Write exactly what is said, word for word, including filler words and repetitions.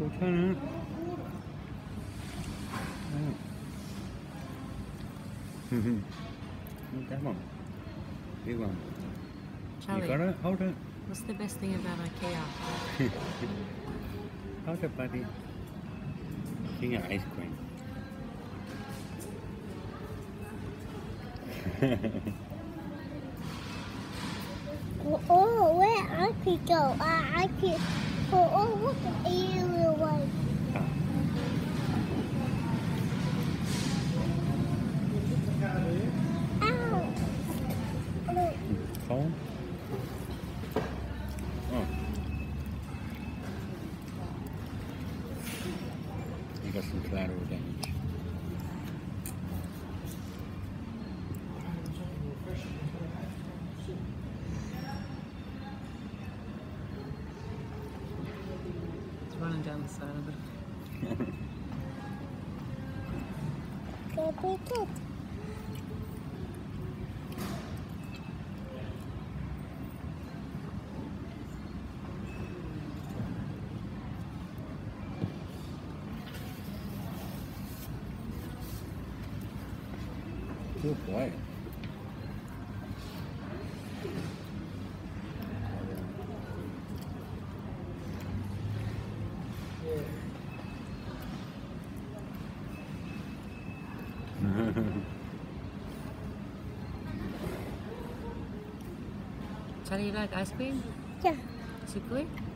좋잖아. 응. Tamam. Big one. Charlie, You got it? Hold it. what's the best thing about IKEA? Hold it, buddy. King of ice cream. Oh, where I could go? I, I could. Oh, oh, what the area was? Ow! Look. Cold? Oh. You got some collateral damage. It's running down the side of it. Go pick it. Good boy. Charlie, you like ice cream? Yeah. Is it good?